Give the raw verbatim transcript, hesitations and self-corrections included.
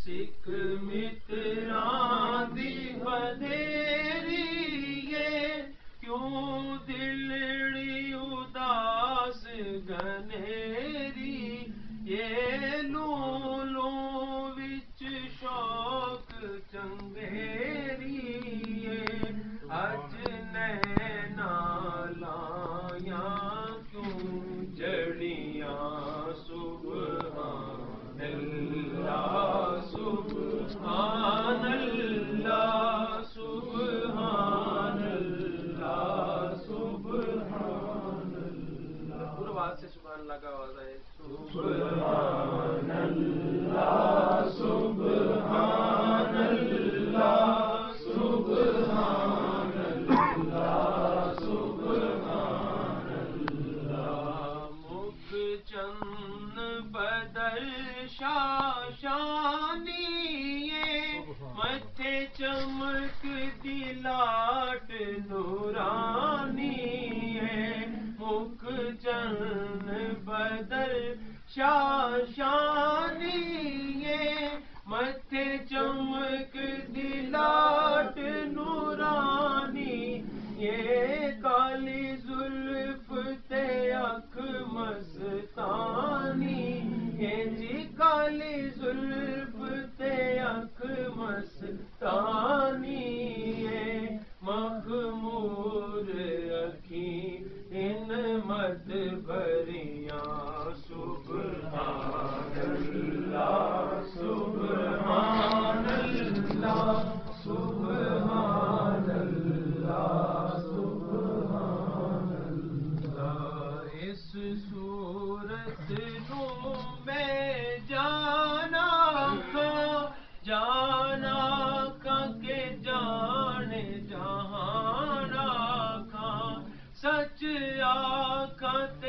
सिख मित्रां दी वधेरी क्यों दिलड़ी उदास गनेरी ये लूलों विच शौक चंगेरी अज नैना लाया क्यों जड़ियां सुभान अल्लाह सुभान अल्लाह सुभान अल्लाह सुभान अल्लाह। पूरा आवाज से सुभान अल्लाह का आवाज है। सुभान अल्लाह सुभान अल्लाह सुभान अल्लाह सुभान अल्लाह। मुख चंद बदल शाशानी मथे चमक दिलाट नूरानी मुख चंद बदल शाशानी मथे चमक दिलाट नूरानी ये काली जुल्फ ते अख मस्तानी ये जी काली जुल्फ ते अख मस्तानी ये मखमूर अखी इन मद भरियां सुभान अल्लाह सुभान अल्लाह सुभान अल्लाह सुभान अल्लाह। इस सूरत नूं मैं जाना खां जाना खां के जाने जहान आखां सच आखां